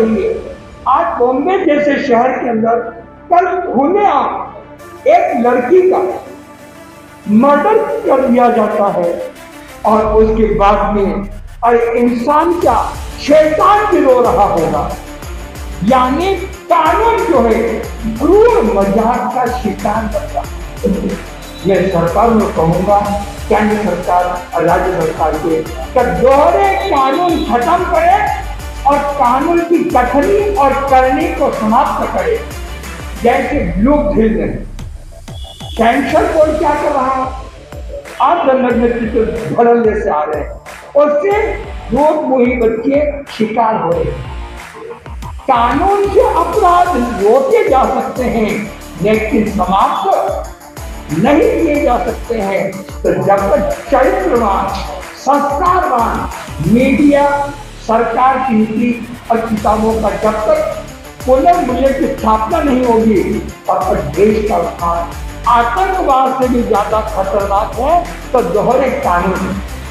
रही है। आज बॉम्बे जैसे शहर के अंदर कल खुलेआम एक लड़की का मर्डर कर दिया जाता है और उसके बाद में अरे इंसान क्या शैतान भी रो रहा होगा। यानी कानून जो है क्रूर मजाक का शिकार बनता है। मैं सरकार में कहूंगा, केंद्र सरकार और राज्य सरकार के दोहरे कानून खत्म करे और कानून की कथनी और करनी को समाप्त करे। जैसे ब्लू फिल्म में कैंसर बोर्ड क्या कर रहा है, आप जनरल भरल से आ रहे हैं, उससे रोग मुही बच्चे शिकार हो रहे हैं। कानून से अपराध रोके जा सकते हैं लेकिन समाप्त नहीं किए जा सकते हैं। तो जब तक चरित्रवान संस्कारवान मीडिया सरकार की नीति और किताबों का जब तक पुनर्मूल्य की स्थापना नहीं होगी तब तक देश का उत्थान आतंकवाद से भी ज्यादा खतरनाक है। तो दोहरे कानून